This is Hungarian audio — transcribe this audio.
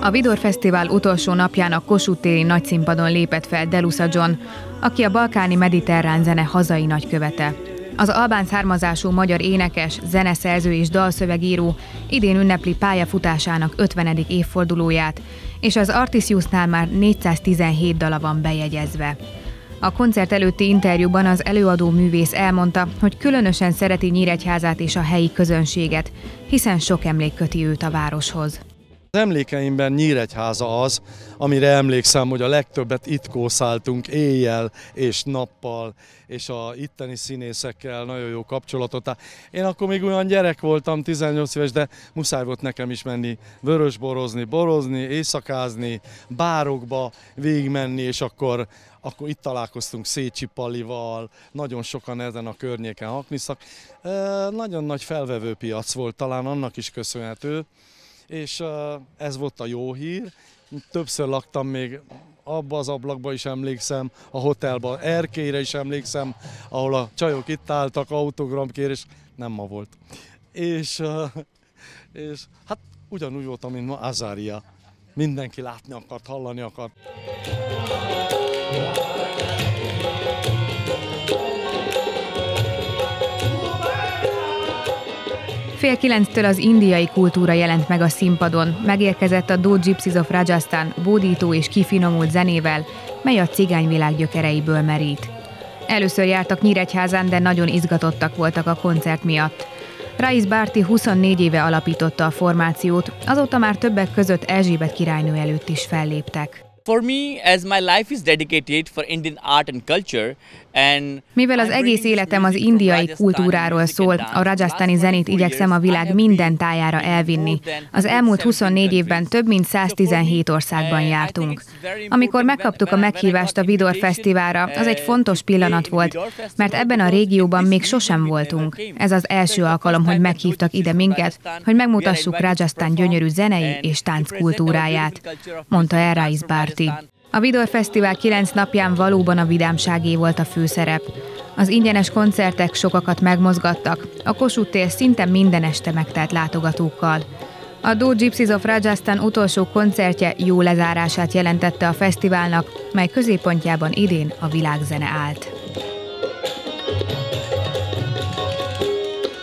A Vidor Fesztivál utolsó napján a Kossuth téri nagyszínpadon lépett fel Delusa John, aki a balkáni mediterrán zene hazai nagykövete. Az albán származású magyar énekes, zeneszerző és dalszövegíró idén ünnepli pályafutásának 50. évfordulóját, és az Artisiusnál már 417 dala van bejegyezve. A koncert előtti interjúban az előadó művész elmondta, hogy különösen szereti Nyíregyházát és a helyi közönséget, hiszen sok emlék köti őt a városhoz. Az emlékeimben Nyíregyháza az, amire emlékszem, hogy a legtöbbet itt kószáltunk éjjel és nappal, és a itteni színészekkel nagyon jó kapcsolatot. Én akkor még olyan gyerek voltam, 18 éves, de muszáj volt nekem is menni borozni, éjszakázni, bárokba végigmenni, és akkor itt találkoztunk Szécsi Palival, nagyon sokan ezen a környéken hakniszak. Nagyon nagy felvevőpiac volt, talán annak is köszönhető, és ez volt a jó hír. Többször laktam még abba az ablakba is emlékszem, a hotelban, Erkélyre is emlékszem, ahol a csajok itt álltak, autogramkérés, nem ma volt. És hát ugyanúgy voltam, mint ma Azária. Mindenki látni akart, hallani akart. Fél 9-től az indiai kultúra jelent meg a színpadon, megérkezett a Do Gypsies of Rajasthan bódító és kifinomult zenével, mely a cigányvilág gyökereiből merít. Először jártak Nyíregyházán, de nagyon izgatottak voltak a koncert miatt. Raiz Bharti 24 éve alapította a formációt, azóta már többek között Erzsébet királynő előtt is felléptek. For me, as my life is dedicated for Indian art and culture, and mivel az egész életem az indiai kultúráról szól, a rajasztáni zenét igyekszem a világ minden tájára elvinni. Az elmúlt 24 évben több mint 117 országban jártunk. Amikor megkaptuk a meghívást a Vidor Fesztiválra, az egy fontos pillanat volt, mert ebben a régióban még sosem voltunk. Ez az első alkalom, hogy meghívtak ide minket, hogy megmutassuk Rajasztán gyönyörű zenei és tánckultúráját, mondta el Raiz Bharti. A Vidor Fesztivál 9 napján valóban a vidámságé volt a főszerep. Az ingyenes koncertek sokakat megmozgattak, a Kossuth tér szinte minden este megtelt látogatókkal. A Do Gypsies of Rajasthan utolsó koncertje jó lezárását jelentette a fesztiválnak, mely középpontjában idén a világzene állt.